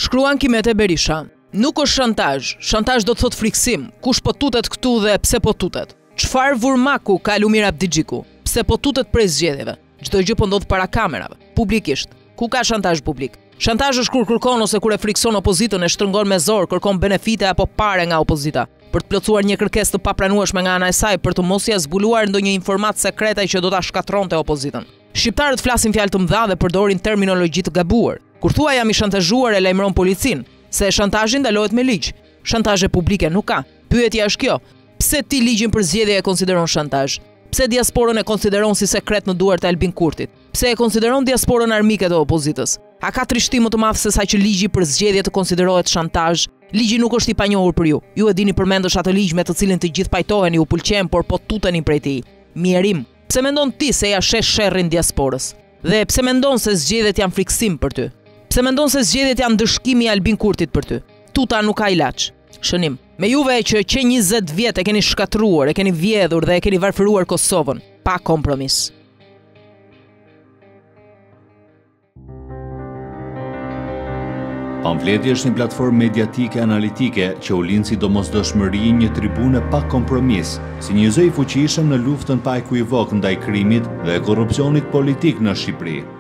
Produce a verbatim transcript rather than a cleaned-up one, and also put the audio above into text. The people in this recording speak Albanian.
Shkruan Kimete Berisha. Nuk është shantazh. Shantazh do të thot friksim. Kush po tutet këtu dhe pse po tutet? Çfarë vurmaku ka Lumir Abdixhiku? Pse po tutet prej zgjedhjeve? Çdo gjë po ndodh para kamerave, publikisht. Ku ka shantazh publik? Shantazh është kur kërkon ose kur e frikson opozitën, e shtrëngon me zor, kërkon benefite apo pare nga opozita, për të plotësuar një kërkesë të papranueshme nga ana e saj për të mos ia zbuluar ndonjë informat sekrete që do ta shkatronte opozitën. Shqiptarët flasin fjalë të mëdha dhe përdorin terminologji të gabuar. Kur thua jam i shantazhuar e lajmëron policin, se shantazhi ndalohet me ligj. Shantazhe publike nuk ka. Pyetja është kjo: pse ti ligjin për zgjedhje e konsideron shantazh? Pse diasporën e konsideron si sekret në duart e Albin Kurtit? Pse e konsideron diasporën armike të opozitës? A ka trishtim më të madh se sa që ligji për zgjedhje të konsiderohet shantazh? Ligji nuk është i panjohur për ju. Ju e dini përmendësh atë ligj me të cilin të gjithë pajtoheni, u pëlqen, por po tuteni prej tij. Mjerim. Pse mendon ti se ja shes sherrin diasporës? Dhe pse mendon se zgjedhjet janë friksim për ty? Pse mendon se zgjedhjet janë dëshkimi i Albin Kurtit për ty? Tuta nuk ka ilaç. Shënim. Me juve që që njëzet vjet e keni shkatruar, e keni vjedhur dhe e keni varfëruar Kosovën, pa kompromis. Pamfleti është një platformë mediatike analitike që u lind si domosdoshmëri një tribune pa kompromis, si një zë i fuqishëm në luftën pa ekuivok ndaj krimit dhe korrupsionit politik në Shqipëri.